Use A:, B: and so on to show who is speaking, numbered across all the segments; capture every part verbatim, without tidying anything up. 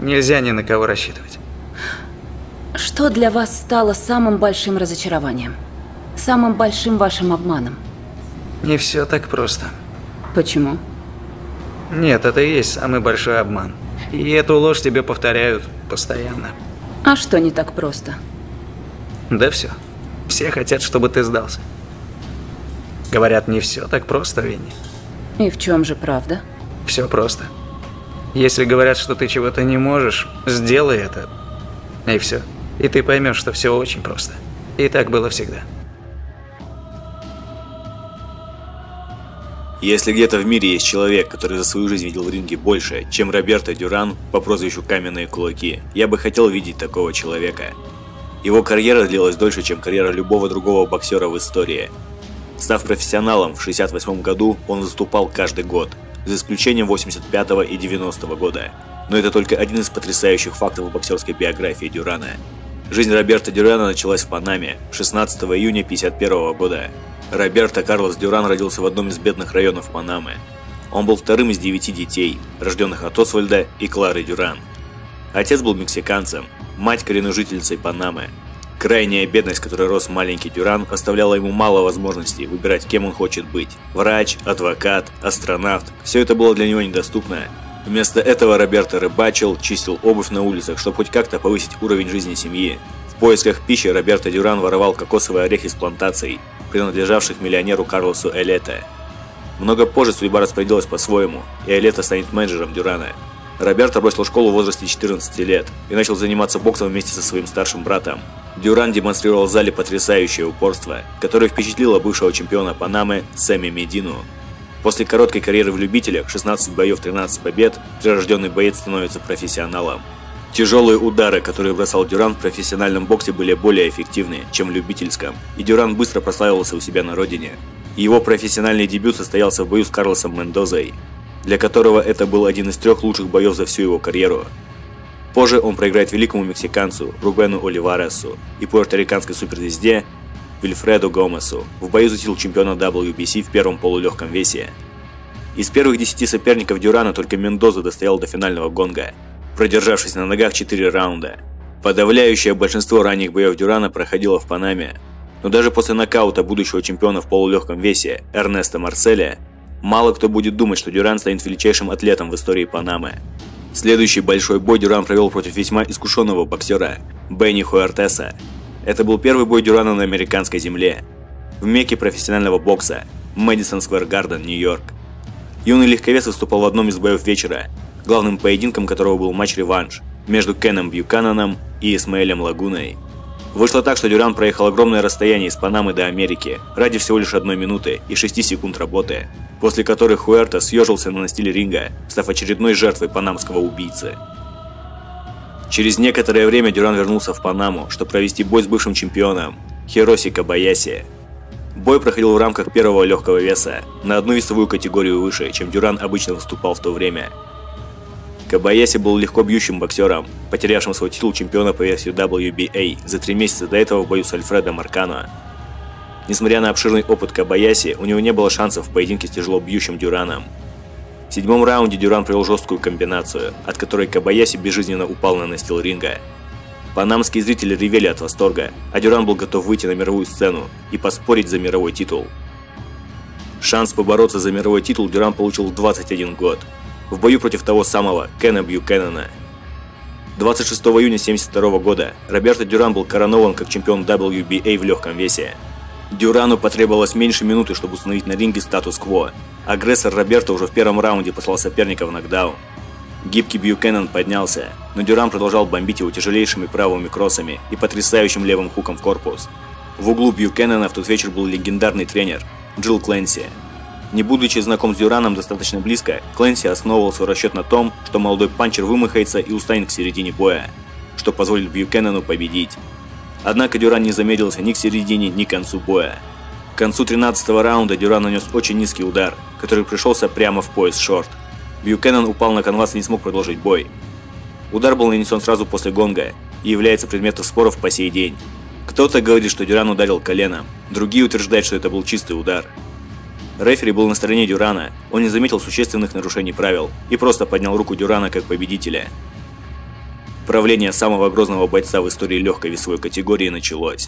A: Нельзя ни на кого рассчитывать.
B: Что для вас стало самым большим разочарованием? Самым большим вашим обманом?
A: Не все так просто.
B: Почему?
A: Нет, это и есть самый большой обман. И эту ложь тебе повторяют постоянно.
B: А что не так просто?
A: Да все. Все хотят, чтобы ты сдался. Говорят, не все так просто, Винни.
B: И в чем же правда?
A: Все просто. Если говорят, что ты чего-то не можешь, сделай это. И все. И ты поймешь, что все очень просто. И так было всегда.
C: Если где-то в мире есть человек, который за свою жизнь видел в ринге больше, чем Роберто Дюран по прозвищу «Каменные кулаки», я бы хотел видеть такого человека. Его карьера длилась дольше, чем карьера любого другого боксера в истории. Став профессионалом в шестьдесят восьмом году, он выступал каждый год, за исключением восемьдесят пятого и девяностого года. Но это только один из потрясающих фактов в боксерской биографии Дюрана. Жизнь Роберто Дюрана началась в Панаме шестнадцатого июня тысяча девятьсот пятьдесят первого года. Роберто Карлос Дюран родился в одном из бедных районов Панамы. Он был вторым из девяти детей, рожденных от Освальда и Клары Дюран. Отец был мексиканцем, мать коренной жительницей Панамы. Крайняя бедность, в которой рос маленький Дюран, оставляла ему мало возможностей выбирать, кем он хочет быть. Врач, адвокат, астронавт – все это было для него недоступно. Вместо этого Роберто рыбачил, чистил обувь на улицах, чтобы хоть как-то повысить уровень жизни семьи. В поисках пищи Роберто Дюран воровал кокосовые орехи с плантаций, принадлежавших миллионеру Карлосу Элете. Много позже судьба распорядилась по-своему, и Элете станет менеджером Дюрана. Роберто бросил школу в возрасте четырнадцати лет и начал заниматься боксом вместе со своим старшим братом. Дюран демонстрировал в зале потрясающее упорство, которое впечатлило бывшего чемпиона Панамы Сэмми Медину. После короткой карьеры в любителях, шестнадцать боев, тринадцать побед, прирожденный боец становится профессионалом. Тяжелые удары, которые бросал Дюран в профессиональном боксе, были более эффективны, чем в любительском, и Дюран быстро прославился у себя на родине. Его профессиональный дебют состоялся в бою с Карлосом Мендозой, для которого это был один из трех лучших боев за всю его карьеру. Позже он проиграет великому мексиканцу Рубену Оливаресу и пуэрториканской суперзвезде Вильфреду Гомесу в бою за титул чемпиона дабл ю би си в первом полулегком весе. Из первых десяти соперников Дюрана только Мендоза достоял до финального гонга, продержавшись на ногах четыре раунда. Подавляющее большинство ранних боев Дюрана проходило в Панаме, но даже после нокаута будущего чемпиона в полулегком весе Эрнеста Марселя, мало кто будет думать, что Дюран станет величайшим атлетом в истории Панамы. Следующий большой бой Дюран провел против весьма искушенного боксера Бенни Хуэртеса. Это был первый бой Дюрана на американской земле, в мекке профессионального бокса, Мэдисон Сквер Гарден, Нью-Йорк. Юный легковес выступал в одном из боев вечера, главным поединком которого был матч-реванш между Кеном Бьюкананом и Исмаэлем Лагуной. Вышло так, что Дюран проехал огромное расстояние из Панамы до Америки ради всего лишь одной минуты и шести секунд работы, после которых Хуэрте съежился на настиле ринга, став очередной жертвой панамского убийцы. Через некоторое время Дюран вернулся в Панаму, чтобы провести бой с бывшим чемпионом Хироси Кобаяси. Бой проходил в рамках первого легкого веса, на одну весовую категорию выше, чем Дюран обычно выступал в то время. Кобаяси был легко бьющим боксером, потерявшим свой титул чемпиона по версии дабл ю би эй за три месяца до этого в бою с Альфредо Маркано. Несмотря на обширный опыт Кобаяси, у него не было шансов в поединке с тяжело бьющим Дюраном. В седьмом раунде Дюран провел жесткую комбинацию, от которой Кобаяси безжизненно упал на настил ринга. Панамские зрители ревели от восторга, а Дюран был готов выйти на мировую сцену и поспорить за мировой титул. Шанс побороться за мировой титул Дюран получил в двадцать один год, в бою против того самого Кена Бьюкенена. двадцать шестого июня тысяча девятьсот семьдесят второго года Роберто Дюран был коронован как чемпион дабл ю би эй в легком весе. Дюрану потребовалось меньше минуты, чтобы установить на ринге статус-кво. Агрессор Роберто уже в первом раунде послал соперника в нокдаун. Гибкий Бьюкенен поднялся, но Дюран продолжал бомбить его тяжелейшими правыми кроссами и потрясающим левым хуком в корпус. В углу Бьюкенена в тот вечер был легендарный тренер Джилл Кленси. Не будучи знаком с Дюраном достаточно близко, Кленси основывал свой расчет на том, что молодой панчер вымахается и устанет к середине боя, что позволит Бьюкенену победить. Однако Дюран не замедлился ни к середине, ни к концу боя. К концу тринадцатого раунда Дюран нанес очень низкий удар, который пришелся прямо в пояс шорт. Бьюкенен упал на канвас и не смог продолжить бой. Удар был нанесен сразу после гонга и является предметом споров по сей день. Кто-то говорит, что Дюран ударил коленом, другие утверждают, что это был чистый удар. Рефери был на стороне Дюрана, он не заметил существенных нарушений правил и просто поднял руку Дюрана как победителя. Правление самого грозного бойца в истории легкой весовой категории началось.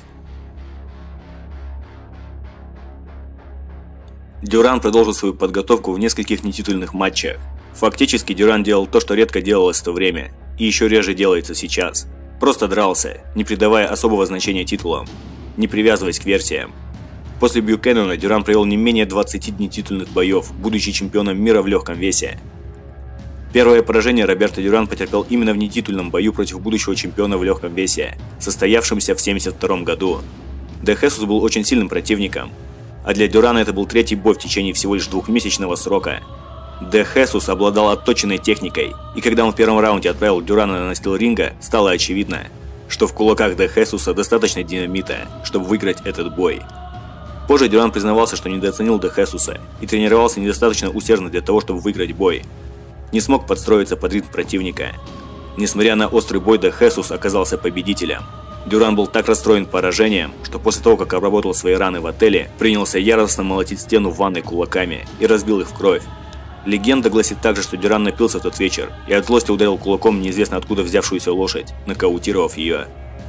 C: Дюран продолжил свою подготовку в нескольких нетитульных матчах. Фактически Дюран делал то, что редко делалось в то время, и еще реже делается сейчас. Просто дрался, не придавая особого значения титулам, не привязываясь к версиям. После Бьюкенена Дюран провел не менее двадцати нетитульных боев, будучи чемпионом мира в легком весе. Первое поражение Роберто Дюран потерпел именно в нетитульном бою против будущего чемпиона в легком весе, состоявшемся в семьдесят втором году. Де Хесус был очень сильным противником, а для Дюрана это был третий бой в течение всего лишь двухмесячного срока. Де Хесус обладал отточенной техникой, и когда он в первом раунде отправил Дюрана на настил ринга, стало очевидно, что в кулаках Де Хесуса достаточно динамита, чтобы выиграть этот бой. Позже Дюран признавался, что недооценил Де Хесуса и тренировался недостаточно усердно для того, чтобы выиграть бой. Не смог подстроиться под ритм противника. Несмотря на острый бой, Де Хесус оказался победителем. Дюран был так расстроен поражением, что после того, как обработал свои раны в отеле, принялся яростно молотить стену в ванной кулаками и разбил их в кровь. Легенда гласит также, что Дюран напился в тот вечер и от злости ударил кулаком неизвестно откуда взявшуюся лошадь, нокаутировав ее.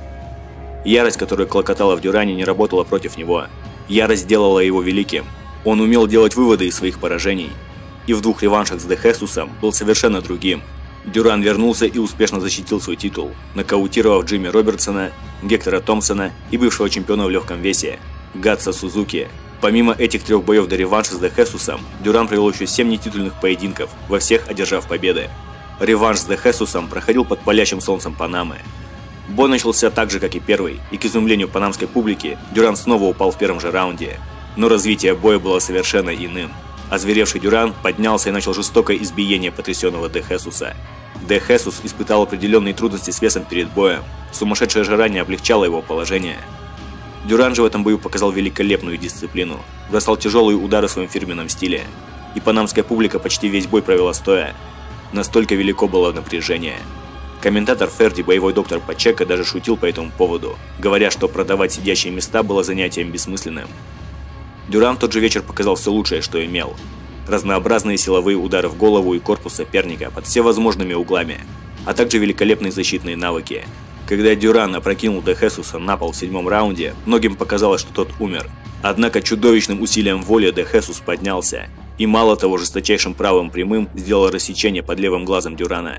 C: Ярость, которая клокотала в Дюране, не работала против него. Ярость делала его великим. Он умел делать выводы из своих поражений. И в двух реваншах с Де Хесусом был совершенно другим. Дюран вернулся и успешно защитил свой титул, нокаутировав Джимми Робертсона, Гектора Томпсона и бывшего чемпиона в легком весе Гатса Сузуки. Помимо этих трех боев до реванша с Де Хесусом, Дюран провел еще семь нетитульных поединков, во всех одержав победы. Реванш с Де Хесусом проходил под палящим солнцем Панамы. Бой начался так же, как и первый, и к изумлению панамской публики Дюран снова упал в первом же раунде. Но развитие боя было совершенно иным. Озверевший Дюран поднялся и начал жестокое избиение потрясенного Де Хесуса. Де Хесус испытал определенные трудности с весом перед боем. Сумасшедшее жара не облегчало его положение. Дюран же в этом бою показал великолепную дисциплину, бросал тяжелые удары в своем фирменном стиле. И панамская публика почти весь бой провела стоя. Настолько велико было напряжение. Комментатор Ферди, боевой доктор Пачека, даже шутил по этому поводу, говоря, что продавать сидящие места было занятием бессмысленным. Дюран в тот же вечер показал все лучшее, что имел. Разнообразные силовые удары в голову и корпус соперника под всевозможными углами, а также великолепные защитные навыки. Когда Дюран опрокинул Де Хесуса на пол в седьмом раунде, многим показалось, что тот умер. Однако чудовищным усилием воли Де Хесус поднялся, и мало того, жесточайшим правым прямым сделал рассечение под левым глазом Дюрана.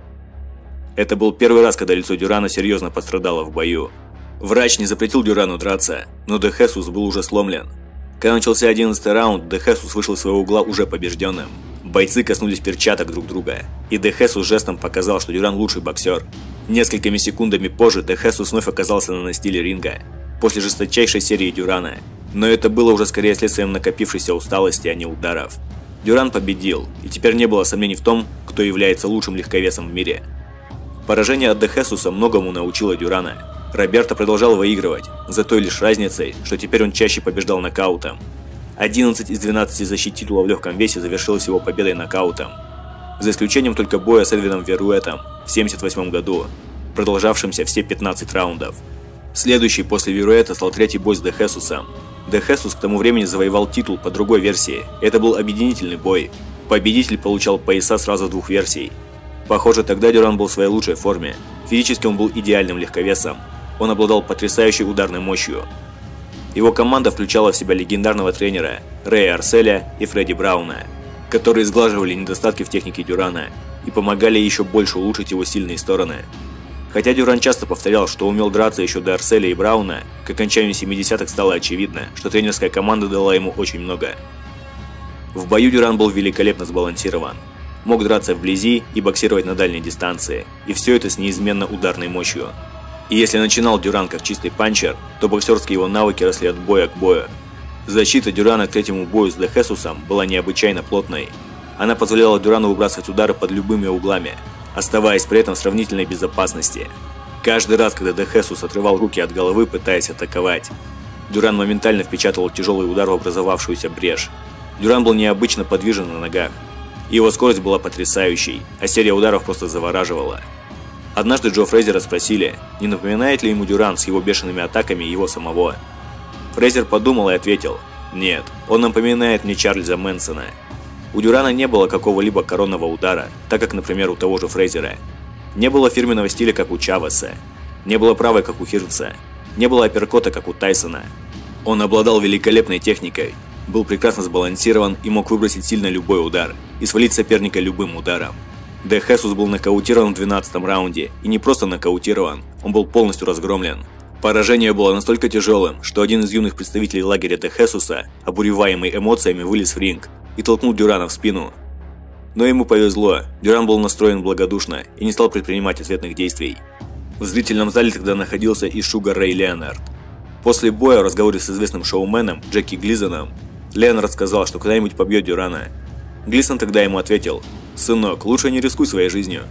C: Это был первый раз, когда лицо Дюрана серьезно пострадало в бою. Врач не запретил Дюрану драться, но Де Хесус был уже сломлен. Когда начался одиннадцатый раунд, Де Хесус вышел из своего угла уже побежденным. Бойцы коснулись перчаток друг друга, и Де Хесус жестом показал, что Дюран лучший боксер. Несколькими секундами позже Де Хесус вновь оказался на настиле ринга, после жесточайшей серии Дюрана. Но это было уже скорее следствием накопившейся усталости, а не ударов. Дюран победил, и теперь не было сомнений в том, кто является лучшим легковесом в мире. Поражение от Де Хесуса многому научило Дюрана. Роберто продолжал выигрывать, за той лишь разницей, что теперь он чаще побеждал нокаутом. одиннадцать из двенадцати защит титула в легком весе завершилось его победой нокаутом. За исключением только боя с Эдвином Веруэтом в семьдесят восьмом году, продолжавшимся все пятнадцать раундов. Следующий после Веруэта стал третий бой с Де Хесусом. Де Хесус к тому времени завоевал титул по другой версии. Это был объединительный бой. Победитель получал пояса сразу двух версий. Похоже, тогда Дюран был в своей лучшей форме. Физически он был идеальным легковесом. Он обладал потрясающей ударной мощью. Его команда включала в себя легендарного тренера Рэя Арселя и Фредди Брауна, которые сглаживали недостатки в технике Дюрана и помогали еще больше улучшить его сильные стороны. Хотя Дюран часто повторял, что умел драться еще до Арселя и Брауна, к окончанию семидесятых стало очевидно, что тренерская команда дала ему очень много. В бою Дюран был великолепно сбалансирован. Мог драться вблизи и боксировать на дальней дистанции, и все это с неизменно ударной мощью. И если начинал Дюран как чистый панчер, то боксерские его навыки росли от боя к бою. Защита Дюрана к третьему бою с Де Хесусом была необычайно плотной. Она позволяла Дюрану выбрасывать удары под любыми углами, оставаясь при этом в сравнительной безопасности. Каждый раз, когда Де Хесус отрывал руки от головы, пытаясь атаковать, Дюран моментально впечатывал тяжелый удар в образовавшуюся брешь. Дюран был необычно подвижен на ногах. Его скорость была потрясающей, а серия ударов просто завораживала. Однажды Джо Фрейзера спросили, не напоминает ли ему Дюран с его бешеными атаками его самого. Фрейзер подумал и ответил: «Нет, он напоминает мне Чарльза Мэнсона». У Дюрана не было какого-либо коронного удара, так как, например, у того же Фрейзера. Не было фирменного стиля, как у Чавеса. Не было правой, как у Хирца. Не было апперкота, как у Тайсона. Он обладал великолепной техникой, был прекрасно сбалансирован и мог выбросить сильно любой удар и свалить соперника любым ударом. Де Хесус был нокаутирован в двенадцатом раунде, и не просто нокаутирован, он был полностью разгромлен. Поражение было настолько тяжелым, что один из юных представителей лагеря Де Хесуса, обуреваемый эмоциями, вылез в ринг и толкнул Дюрана в спину. Но ему повезло, Дюран был настроен благодушно и не стал предпринимать ответных действий. В зрительном зале тогда находился и Шугар Рэй Леонард. После боя в разговоре с известным шоуменом Джеки Глизоном, Леонард сказал, что когда-нибудь побьет Дюрана. Глисон тогда ему ответил: «Сынок, лучше не рискуй своей жизнью».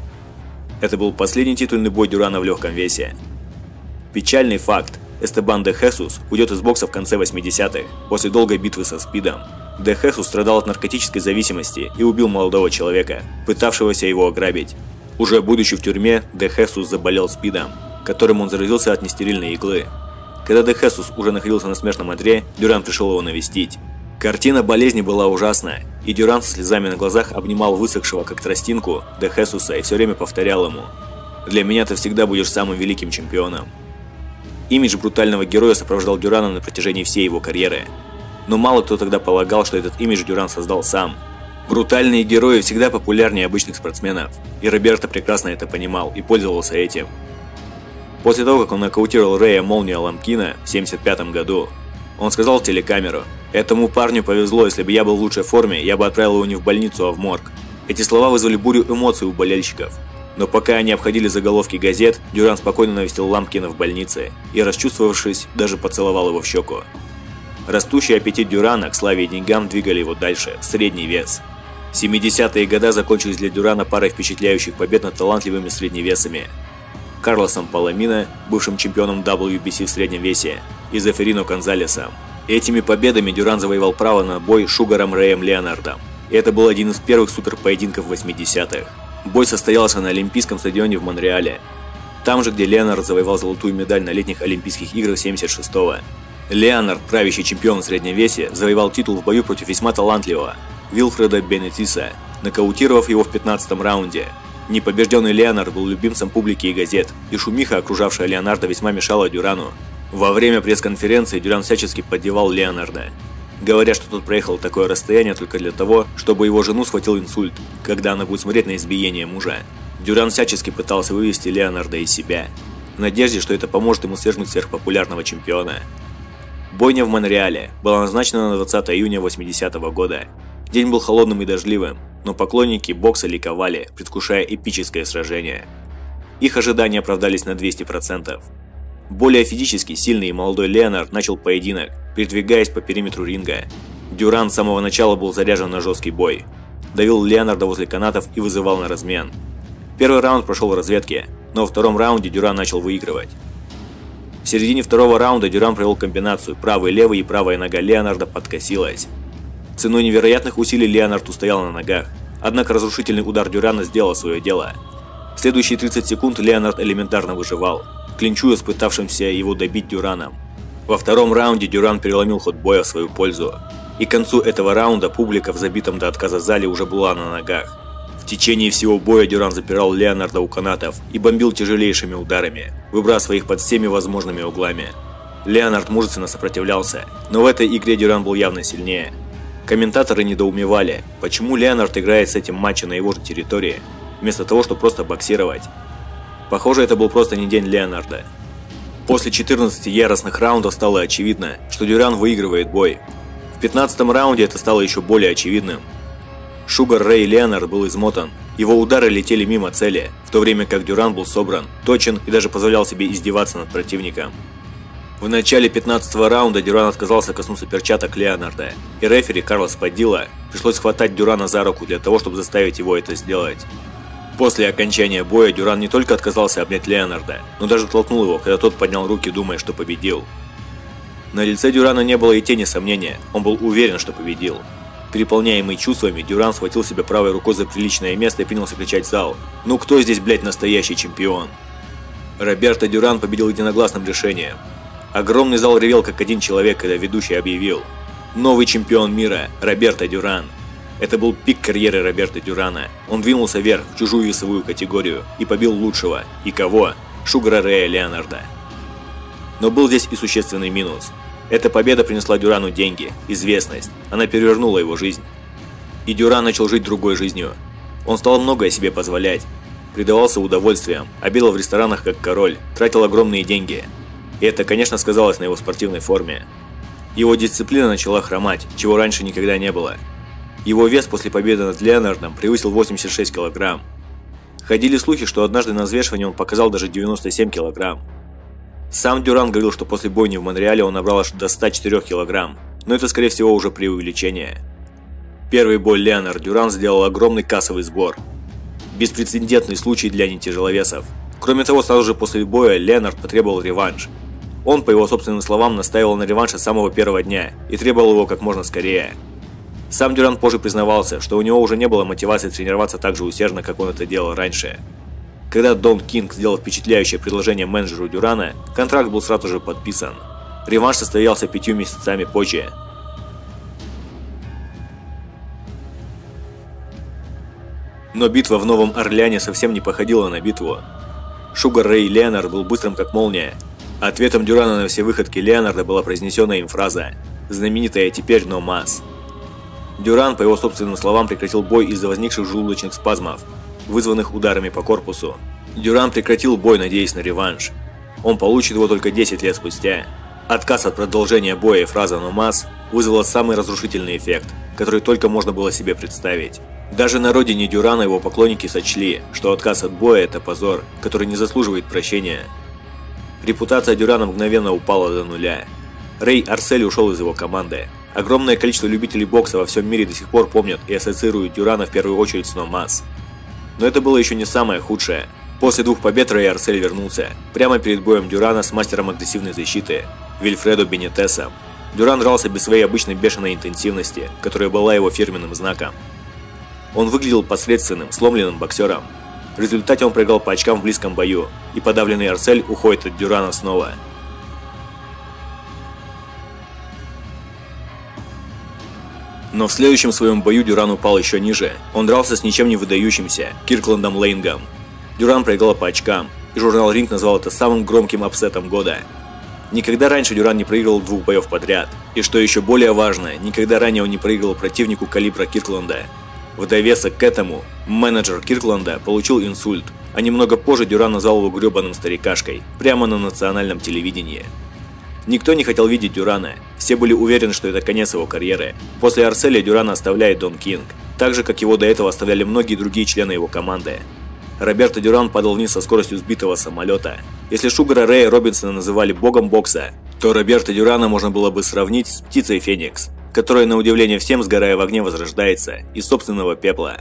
C: Это был последний титульный бой Дюрана в легком весе. Печальный факт: Эстебан Де Хесус уйдет из бокса в конце восьмидесятых, после долгой битвы со СПИДом. Де Хесус страдал от наркотической зависимости и убил молодого человека, пытавшегося его ограбить. Уже будучи в тюрьме, Де Хесус заболел СПИДом, которым он заразился от нестерильной иглы. Когда Де Хесус уже находился на смертном одре, Дюран пришел его навестить. Картина болезни была ужасная, и Дюран со слезами на глазах обнимал высохшего как тростинку Де Хесуса и все время повторял ему: «Для меня ты всегда будешь самым великим чемпионом». Имидж брутального героя сопровождал Дюрана на протяжении всей его карьеры. Но мало кто тогда полагал, что этот имидж Дюран создал сам. Брутальные герои всегда популярнее обычных спортсменов, и Роберто прекрасно это понимал и пользовался этим. После того, как он нокаутировал Рэя Молния Ламкина в семьдесят пятом году, он сказал в телекамеру: «Этому парню повезло, если бы я был в лучшей форме, я бы отправил его не в больницу, а в морг». Эти слова вызвали бурю эмоций у болельщиков. Но пока они обходили заголовки газет, Дюран спокойно навестил Ламкина в больнице и, расчувствовавшись, даже поцеловал его в щеку. Растущий аппетит Дюрана к славе и деньгам двигали его дальше, в средний вес. семидесятые годы закончились для Дюрана парой впечатляющих побед над талантливыми средневесами: Карлосом Паламино, бывшим чемпионом дабл ю би си в среднем весе, и Зефирино Гонзалесом. Этими победами Дюран завоевал право на бой с Шугаром Рэем Леонардом, и это был один из первых суперпоединков восьмидесятых. Бой состоялся на Олимпийском стадионе в Монреале, там же, где Леонард завоевал золотую медаль на летних Олимпийских играх семьдесят шестого. Леонард, правящий чемпион в среднем весе, завоевал титул в бою против весьма талантливого Вилфреда Бенетиса, нокаутировав его в пятнадцатом раунде. Непобежденный Леонард был любимцем публики и газет, и шумиха, окружавшая Леонарда, весьма мешала Дюрану. Во время пресс-конференции Дюран всячески поддевал Леонарда, говоря, что тот проехал такое расстояние только для того, чтобы его жену схватил инсульт, когда она будет смотреть на избиение мужа. Дюран всячески пытался вывести Леонарда из себя, в надежде, что это поможет ему свергнуть сверхпопулярного чемпиона. Бойня в Монреале была назначена на двадцатое июня восьмидесятого года. День был холодным и дождливым, но поклонники бокса ликовали, предвкушая эпическое сражение. Их ожидания оправдались на двести процентов. Более физически сильный и молодой Леонард начал поединок, передвигаясь по периметру ринга. Дюран с самого начала был заряжен на жесткий бой. Давил Леонарда возле канатов и вызывал на размен. Первый раунд прошел в разведке, но во втором раунде Дюран начал выигрывать. В середине второго раунда Дюран провел комбинацию, правый-левый и правая нога Леонарда подкосилась. Ценой невероятных усилий Леонард устоял на ногах, однако разрушительный удар Дюрана сделал свое дело. В следующие тридцать секунд Леонард элементарно выживал, клинчуя с пытавшимся его добить Дюраном. Во втором раунде Дюран переломил ход боя в свою пользу, и к концу этого раунда публика в забитом до отказа зале уже была на ногах. В течение всего боя Дюран запирал Леонарда у канатов и бомбил тяжелейшими ударами, выбрасывая их под всеми возможными углами. Леонард мужественно сопротивлялся, но в этой игре Дюран был явно сильнее. Комментаторы недоумевали, почему Леонард играет с этим матчем на его же территории, вместо того, чтобы просто боксировать. Похоже, это был просто не день Леонарда. После четырнадцати яростных раундов стало очевидно, что Дюран выигрывает бой. В пятнадцатом раунде это стало еще более очевидным. Шугар Рэй Леонард был измотан, его удары летели мимо цели, в то время как Дюран был собран, точен и даже позволял себе издеваться над противником. В начале пятнадцатого раунда Дюран отказался коснуться перчаток Леонарда, и рефери Карлос Падилла пришлось хватать Дюрана за руку для того, чтобы заставить его это сделать. После окончания боя Дюран не только отказался обнять Леонарда, но даже толкнул его, когда тот поднял руки, думая, что победил. На лице Дюрана не было и тени сомнения, он был уверен, что победил. Переполняемый чувствами, Дюран схватил себя правой рукой за приличное место и принялся кричать в зал: «Ну кто здесь, блядь, настоящий чемпион?» Роберто Дюран победил единогласным решением. Огромный зал ревел как один человек, когда ведущий объявил: «Новый чемпион мира, Роберто Дюран». Это был пик карьеры Роберто Дюрана. Он двинулся вверх, в чужую весовую категорию, и побил лучшего. И кого? Шугара Рэя Леонарда. Но был здесь и существенный минус. Эта победа принесла Дюрану деньги, известность. Она перевернула его жизнь. И Дюран начал жить другой жизнью. Он стал многое себе позволять. Предавался удовольствиям, обедал в ресторанах как король, тратил огромные деньги. И это, конечно, сказалось на его спортивной форме. Его дисциплина начала хромать, чего раньше никогда не было. Его вес после победы над Леонардом превысил восемьдесят шесть килограмм. Ходили слухи, что однажды на взвешивании он показал даже девяносто семь килограмм. Сам Дюран говорил, что после бойни в Монреале он набрал аж до ста четырёх килограмм, но это, скорее всего, уже преувеличение. Первый бой Леонард Дюран сделал огромный кассовый сбор. Беспрецедентный случай для нетяжеловесов. Кроме того, сразу же после боя Леонард потребовал реванш. Он, по его собственным словам, настаивал на реванше с самого первого дня и требовал его как можно скорее. Сам Дюран позже признавался, что у него уже не было мотивации тренироваться так же усердно, как он это делал раньше. Когда Дон Кинг сделал впечатляющее предложение менеджеру Дюрана, контракт был сразу же подписан. Реванш состоялся пятью месяцами позже. Но битва в Новом Орлеане совсем не походила на битву. Шугар Рэй Леонард был быстрым как молния. Ответом Дюрана на все выходки Леонарда была произнесена им фраза, знаменитая теперь «No Mas». Дюран, по его собственным словам, прекратил бой из-за возникших желудочных спазмов, вызванных ударами по корпусу. Дюран прекратил бой, надеясь на реванш. Он получит его только десять лет спустя. Отказ от продолжения боя и фраза «No Mas» вызвала самый разрушительный эффект, который только можно было себе представить. Даже на родине Дюрана его поклонники сочли, что отказ от боя – это позор, который не заслуживает прощения. Репутация Дюрана мгновенно упала до нуля. Рэй Арсель ушел из его команды. Огромное количество любителей бокса во всем мире до сих пор помнят и ассоциируют Дюрана в первую очередь с No Mas. Но это было еще не самое худшее. После двух побед Рэй Арсель вернулся, прямо перед боем Дюрана с мастером агрессивной защиты, Вильфредо Бенитесом. Дюран дрался без своей обычной бешеной интенсивности, которая была его фирменным знаком. Он выглядел посредственным, сломленным боксером. В результате он проиграл по очкам в близком бою, и подавленный Арсель уходит от Дюрана снова. Но в следующем своем бою Дюран упал еще ниже. Он дрался с ничем не выдающимся Киркландом Лейнгом. Дюран проиграл по очкам, и журнал Ринг назвал это самым громким апсетом года. Никогда раньше Дюран не проигрывал двух боев подряд. И что еще более важно, никогда ранее он не проигрывал противнику калибра Киркланда. В довесок к этому, менеджер Киркланда получил инсульт, а немного позже Дюран назвал его гребаным старикашкой, прямо на национальном телевидении. Никто не хотел видеть Дюрана, все были уверены, что это конец его карьеры. После Арселя Дюрана оставляет Дон Кинг, так же как его до этого оставляли многие другие члены его команды. Роберто Дюран падал вниз со скоростью сбитого самолета. Если Шугара Рэя Робинсона называли богом бокса, то Роберто Дюрана можно было бы сравнить с птицей Феникс, которая, на удивление всем, сгорая в огне, возрождается из собственного пепла.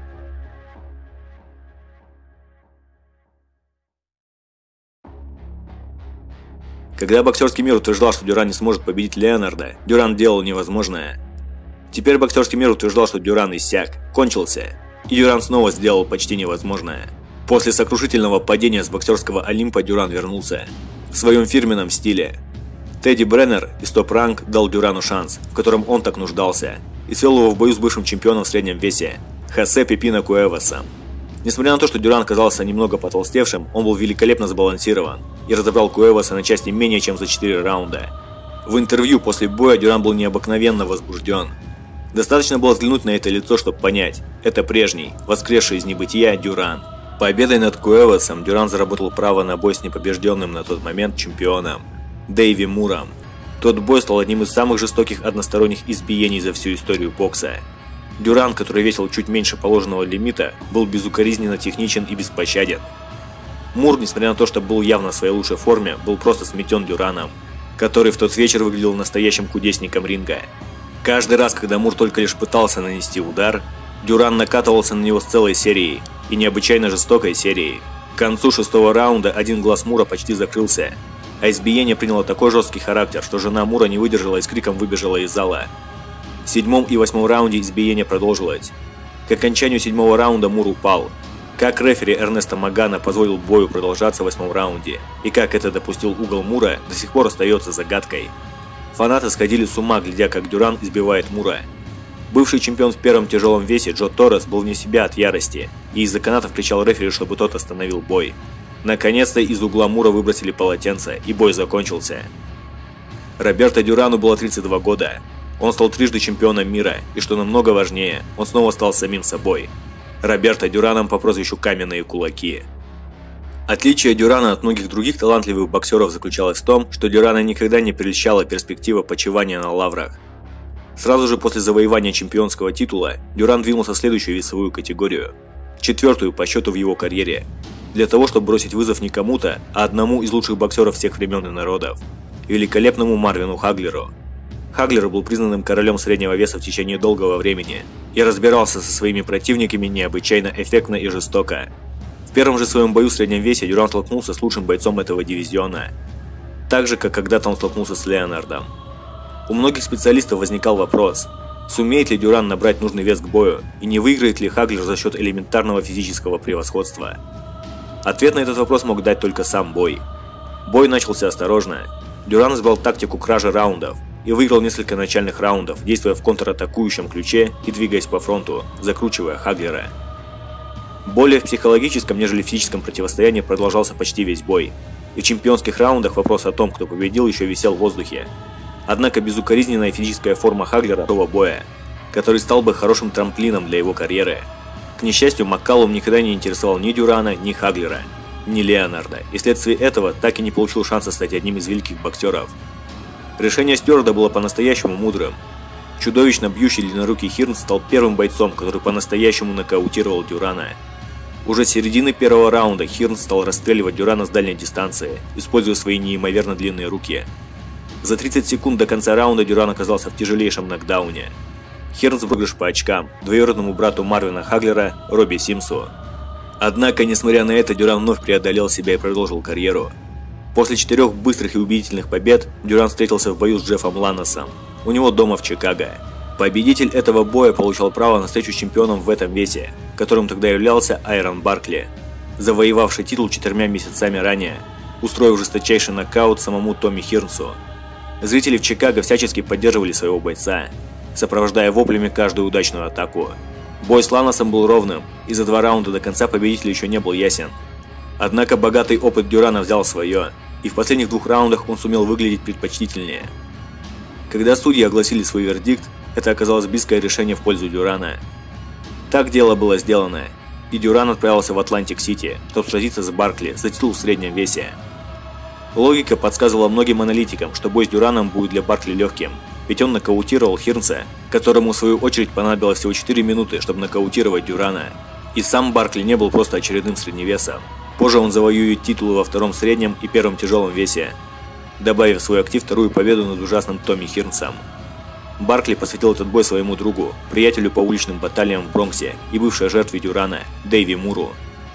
C: Когда боксерский мир утверждал, что Дюран не сможет победить Леонарда, Дюран делал невозможное. Теперь боксерский мир утверждал, что Дюран иссяк, кончился, и Дюран снова сделал почти невозможное. После сокрушительного падения с боксерского Олимпа Дюран вернулся в своем фирменном стиле. Тедди Бреннер из Top Rank дал Дюрану шанс, в котором он так нуждался, и свел его в бою с бывшим чемпионом в среднем весе Хосе Пепино Куэвасом. Несмотря на то, что Дюран казался немного потолстевшим, он был великолепно сбалансирован и разобрал Куэваса на части менее чем за четыре раунда. В интервью после боя Дюран был необыкновенно возбужден. Достаточно было взглянуть на это лицо, чтобы понять, это прежний, воскресший из небытия Дюран. Победой над Куэвасом Дюран заработал право на бой с непобежденным на тот момент чемпионом Дэйви Муром. Тот бой стал одним из самых жестоких односторонних избиений за всю историю бокса. Дюран, который весил чуть меньше положенного лимита, был безукоризненно техничен и беспощаден. Мур, несмотря на то, что был явно в своей лучшей форме, был просто сметен Дюраном, который в тот вечер выглядел настоящим кудесником ринга. Каждый раз, когда Мур только лишь пытался нанести удар, Дюран накатывался на него с целой серией, и необычайно жестокой серией. К концу шестого раунда один глаз Мура почти закрылся, а избиение приняло такой жесткий характер, что жена Мура не выдержала и с криком выбежала из зала. В седьмом и восьмом раунде избиение продолжилось. К окончанию седьмого раунда Мур упал. Как рефери Эрнесто Магана позволил бою продолжаться в восьмом раунде, и как это допустил угол Мура, до сих пор остается загадкой. Фанаты сходили с ума, глядя, как Дюран избивает Мура. Бывший чемпион в первом тяжелом весе Джо Торрес был вне себя от ярости и из-за канатов кричал рефери, чтобы тот остановил бой. Наконец-то из угла Мура выбросили полотенце, и бой закончился. Роберто Дюрану было тридцать два года. Он стал трижды чемпионом мира, и что намного важнее, он снова стал самим собой. Роберто Дюраном по прозвищу «Каменные кулаки». Отличие Дюрана от многих других талантливых боксеров заключалось в том, что Дюрана никогда не прельщала перспектива почивания на лаврах. Сразу же после завоевания чемпионского титула Дюран двинулся в следующую весовую категорию, четвертую по счету в его карьере, для того, чтобы бросить вызов не кому-то, а одному из лучших боксеров всех времен и народов – великолепному Марвину Хаглеру. Хаглер был признанным королем среднего веса в течение долгого времени и разбирался со своими противниками необычайно эффектно и жестоко. В первом же своем бою в среднем весе Дюран столкнулся с лучшим бойцом этого дивизиона, так же, как когда-то он столкнулся с Леонардом. У многих специалистов возникал вопрос, сумеет ли Дюран набрать нужный вес к бою и не выиграет ли Хаглер за счет элементарного физического превосходства. Ответ на этот вопрос мог дать только сам бой. Бой начался осторожно. Дюран избрал тактику кражи раундов и выиграл несколько начальных раундов, действуя в контратакующем ключе и двигаясь по фронту, закручивая Хаглера. Более в психологическом, нежели физическом противостоянии продолжался почти весь бой, и в чемпионских раундах вопрос о том, кто победил, еще висел в воздухе. Однако безукоризненная физическая форма Хаглера того боя, который стал бы хорошим трамплином для его карьеры. К несчастью, Маккалум никогда не интересовал ни Дюрана, ни Хаглера, ни Леонарда, и вследствие этого так и не получил шанса стать одним из великих боксеров. Решение Стюарда было по-настоящему мудрым. Чудовищно бьющий длиннорукий Хирнс стал первым бойцом, который по-настоящему нокаутировал Дюрана. Уже с середины первого раунда Хирнс стал расстреливать Дюрана с дальней дистанции, используя свои неимоверно длинные руки. За тридцать секунд до конца раунда Дюран оказался в тяжелейшем нокдауне. Хирнс выигрыш по очкам двоюродному брату Марвина Хаглера Робби Симсу. Однако, несмотря на это, Дюран вновь преодолел себя и продолжил карьеру. После четырех быстрых и убедительных побед Дюран встретился в бою с Джеффом Ланнесом, у него дома в Чикаго. Победитель этого боя получал право на встречу с чемпионом в этом весе, которым тогда являлся Айрон Баркли, завоевавший титул четырьмя месяцами ранее, устроив жесточайший нокаут самому Томми Хирнсу. Зрители в Чикаго всячески поддерживали своего бойца, сопровождая воплями каждую удачную атаку. Бой с Ланнесом был ровным, и за два раунда до конца победитель еще не был ясен. Однако богатый опыт Дюрана взял свое, и в последних двух раундах он сумел выглядеть предпочтительнее. Когда судьи огласили свой вердикт, это оказалось близкое решение в пользу Дюрана. Так дело было сделано, и Дюран отправился в Атлантик-Сити, чтобы сразиться с Баркли за титул в среднем весе. Логика подсказывала многим аналитикам, что бой с Дюраном будет для Баркли легким, ведь он нокаутировал Хирнса, которому в свою очередь понадобилось всего четыре минуты, чтобы нокаутировать Дюрана. И сам Баркли не был просто очередным средневесом. Позже он завоюет титулы во втором среднем и первом тяжелом весе, добавив в свой актив вторую победу над ужасным Томми Хирнсом. Баркли посвятил этот бой своему другу, приятелю по уличным баталиям в Бронксе и бывшей жертве Дюрана, Дэйви Муру.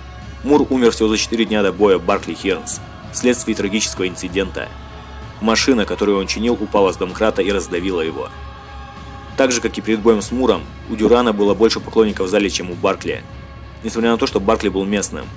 C: Мур умер всего за четыре дня до боя Баркли-Хирнс, вследствие трагического инцидента. Машина, которую он чинил, упала с домкрата и раздавила его. Так же, как и перед боем с Муром, у Дюрана было больше поклонников в зале, чем у Баркли, несмотря на то, что Баркли был местным.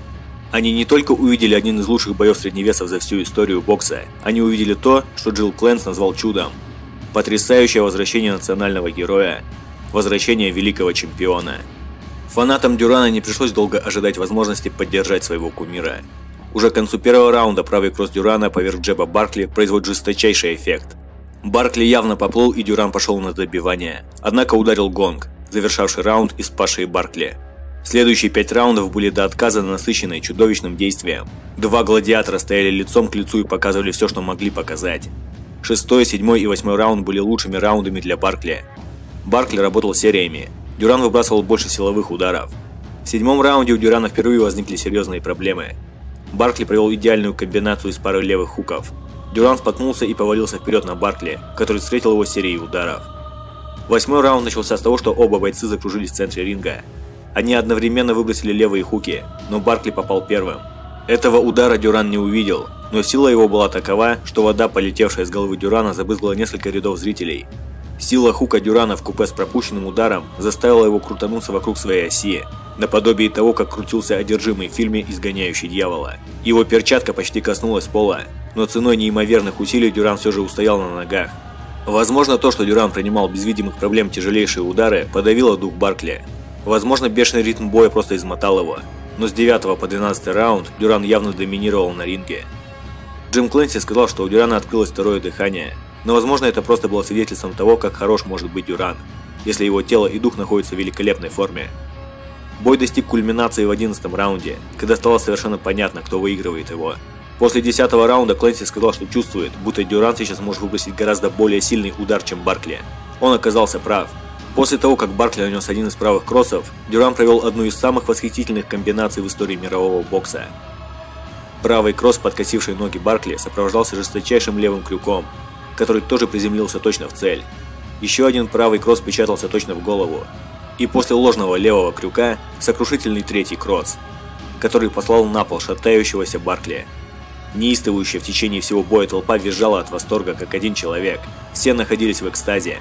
C: Они не только увидели один из лучших боев средневесов за всю историю бокса, они увидели то, что Джилл Кленс назвал чудом. Потрясающее возвращение национального героя, возвращение великого чемпиона. Фанатам Дюрана не пришлось долго ожидать возможности поддержать своего кумира. Уже к концу первого раунда правый кросс Дюрана поверх джеба Баркли производит жесточайший эффект. Баркли явно поплыл, и Дюран пошел на добивание, однако ударил гонг, завершавший раунд и спасший Баркли. Следующие пять раундов были до отказа насыщенные чудовищным действием. Два гладиатора стояли лицом к лицу и показывали все, что могли показать. Шестой, седьмой и восьмой раунд были лучшими раундами для Баркли. Баркли работал сериями, Дюран выбрасывал больше силовых ударов. В седьмом раунде у Дюрана впервые возникли серьезные проблемы. Баркли провел идеальную комбинацию из пары левых хуков. Дюран споткнулся и повалился вперед на Баркли, который встретил его серией ударов. Восьмой раунд начался с того, что оба бойцы закружились в центре ринга. Они одновременно выбросили левые хуки, но Баркли попал первым. Этого удара Дюран не увидел, но сила его была такова, что вода, полетевшая с головы Дюрана, забрызгала несколько рядов зрителей. Сила хука Дюрана вкупе с пропущенным ударом заставила его крутануться вокруг своей оси, наподобие того, как крутился одержимый в фильме «Изгоняющий дьявола». Его перчатка почти коснулась пола, но ценой неимоверных усилий Дюран все же устоял на ногах. Возможно, то, что Дюран принимал без видимых проблем тяжелейшие удары, подавило дух Баркли. Возможно, бешеный ритм боя просто измотал его. Но с девятого по двенадцатый раунд Дюран явно доминировал на ринге. Джим Клэнси сказал, что у Дюрана открылось второе дыхание. Но возможно, это просто было свидетельством того, как хорош может быть Дюран, если его тело и дух находятся в великолепной форме. Бой достиг кульминации в одиннадцатом раунде, когда стало совершенно понятно, кто выигрывает его. После десятого раунда Клэнси сказал, что чувствует, будто Дюран сейчас может выбросить гораздо более сильный удар, чем Баркли. Он оказался прав. После того, как Баркли нанес один из правых кроссов, Дюран провел одну из самых восхитительных комбинаций в истории мирового бокса. Правый кросс, подкосивший ноги Баркли, сопровождался жесточайшим левым крюком, который тоже приземлился точно в цель. Еще один правый кросс печатался точно в голову. И после ложного левого крюка сокрушительный третий кросс, который послал на пол шатающегося Баркли. Неистовающая в течение всего боя толпа визжала от восторга, как один человек. Все находились в экстазе.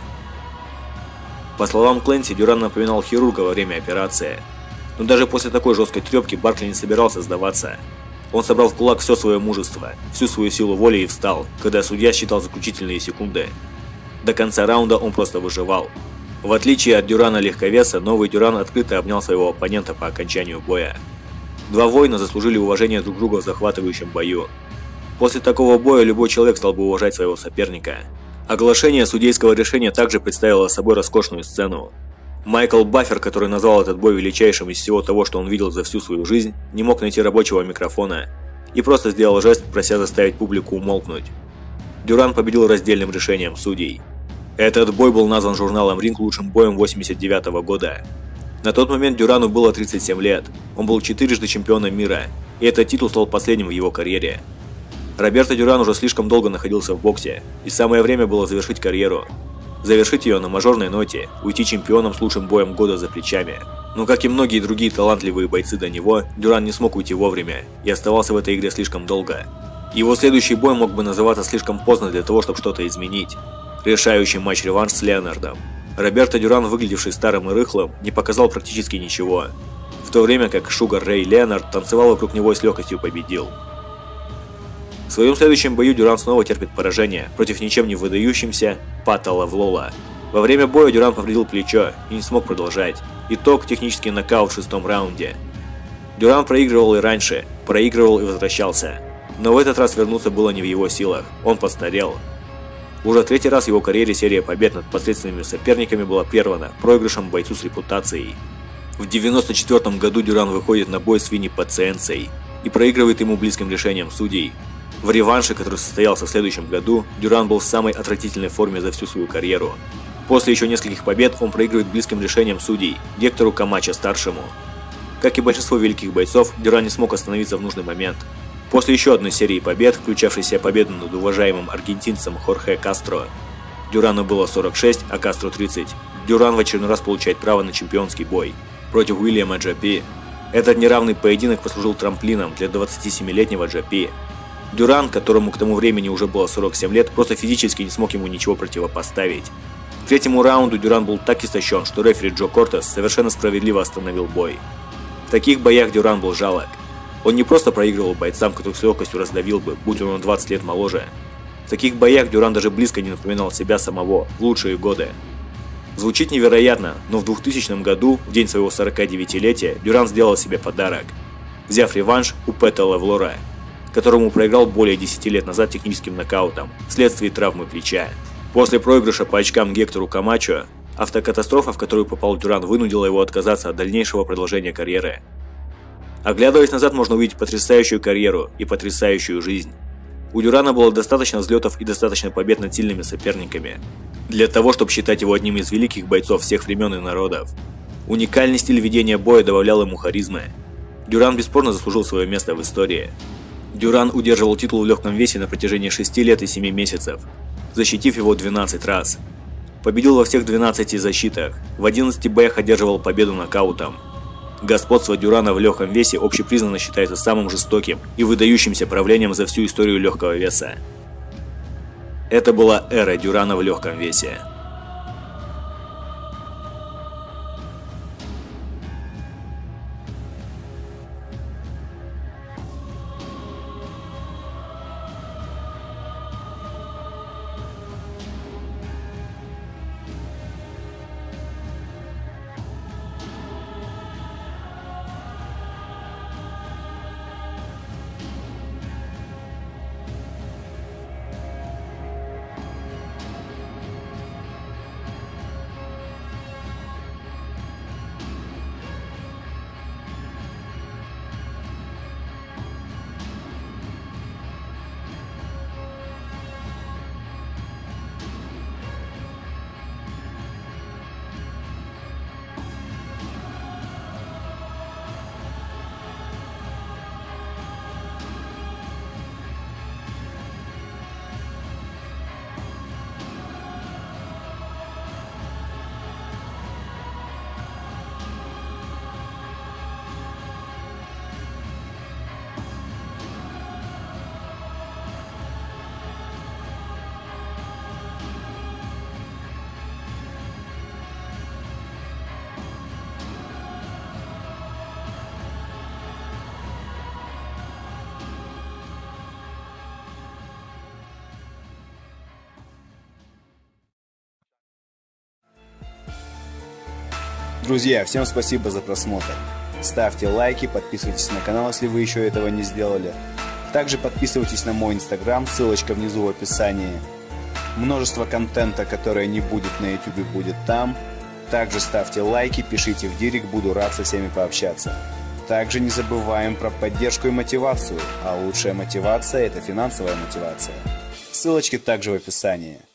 C: По словам Клэнси, Дюран напоминал хирурга во время операции. Но даже после такой жесткой трепки Баркли не собирался сдаваться. Он собрал в кулак все свое мужество, всю свою силу воли и встал, когда судья считал заключительные секунды. До конца раунда он просто выживал. В отличие от Дюрана легковеса, новый Дюран открыто обнял своего оппонента по окончанию боя. Два воина заслужили уважение друг друга в захватывающем бою. После такого боя любой человек стал бы уважать своего соперника. Оглашение судейского решения также представило собой роскошную сцену. Майкл Баффер, который назвал этот бой величайшим из всего того, что он видел за всю свою жизнь, не мог найти рабочего микрофона и просто сделал жест, прося заставить публику умолкнуть. Дюран победил раздельным решением судей. Этот бой был назван журналом Ring лучшим боем восемьдесят девятого года. На тот момент Дюрану было тридцать семь лет, он был четырежды чемпионом мира, и этот титул стал последним в его карьере. Роберто Дюран уже слишком долго находился в боксе, и самое время было завершить карьеру. Завершить ее на мажорной ноте, уйти чемпионом с лучшим боем года за плечами. Но как и многие другие талантливые бойцы до него, Дюран не смог уйти вовремя и оставался в этой игре слишком долго. Его следующий бой мог бы называться слишком поздно для того, чтобы что-то изменить. Решающий матч-реванш с Леонардом. Роберто Дюран, выглядевший старым и рыхлым, не показал практически ничего, в то время как Шугар Рэй Леонард танцевал вокруг него и с легкостью победил. В своем следующем бою Дюран снова терпит поражение против ничем не выдающимся Пата Лавлола. Во время боя Дюран повредил плечо и не смог продолжать. Итог – технический нокаут в шестом раунде. Дюран проигрывал и раньше, проигрывал и возвращался. Но в этот раз вернуться было не в его силах, он постарел. Уже третий раз в его карьере серия побед над посредственными соперниками была прервана проигрышем бойцу с репутацией. В девяносто четвёртом году Дюран выходит на бой с Винни Пациенцей и проигрывает ему близким решением судей. В реванше, который состоялся в следующем году, Дюран был в самой отвратительной форме за всю свою карьеру. После еще нескольких побед он проигрывает близким решением судей Гектору Камачо-старшему. Как и большинство великих бойцов, Дюран не смог остановиться в нужный момент. После еще одной серии побед, включавшей в себя победу над уважаемым аргентинцем Хорхе Кастро, Дюрану было сорок шесть, а Кастро тридцать, Дюран в очередной раз получает право на чемпионский бой против Уильяма Джей Пи. Этот неравный поединок послужил трамплином для двадцатисемилетнего Джей Пи. Дюран, которому к тому времени уже было сорок семь лет, просто физически не смог ему ничего противопоставить. К третьему раунду Дюран был так истощен, что рефери Джо Кортес совершенно справедливо остановил бой. В таких боях Дюран был жалок. Он не просто проигрывал бойцам, которых с легкостью раздавил бы, будь он на двадцать лет моложе. В таких боях Дюран даже близко не напоминал себя самого в лучшие годы. Звучит невероятно, но в двухтысячном году, в день своего сорокадевятилетия, Дюран сделал себе подарок, взяв реванш у Пэта Лавлора, которому проиграл более десяти лет назад техническим нокаутом вследствие травмы плеча. После проигрыша по очкам Гектору Камачо, автокатастрофа, в которую попал Дюран, вынудила его отказаться от дальнейшего продолжения карьеры. Оглядываясь назад, можно увидеть потрясающую карьеру и потрясающую жизнь. У Дюрана было достаточно взлетов и достаточно побед над сильными соперниками для того, чтобы считать его одним из великих бойцов всех времен и народов. Уникальный стиль ведения боя добавлял ему харизмы. Дюран бесспорно заслужил свое место в истории. Дюран удерживал титул в легком весе на протяжении шести лет и семи месяцев, защитив его двенадцать раз. Победил во всех двенадцати защитах, в одиннадцати боях одерживал победу нокаутом. Господство Дюрана в легком весе общепризнанно считается самым жестоким и выдающимся правлением за всю историю легкого веса. Это была эра Дюрана в легком весе.
D: Друзья, всем спасибо за просмотр. Ставьте лайки, подписывайтесь на канал, если вы еще этого не сделали. Также подписывайтесь на мой инстаграм, ссылочка внизу в описании. Множество контента, которое не будет на ютубе, будет там. Также ставьте лайки, пишите в директ, буду рад со всеми пообщаться. Также не забываем про поддержку и мотивацию, а лучшая мотивация – это финансовая мотивация. Ссылочки также в описании.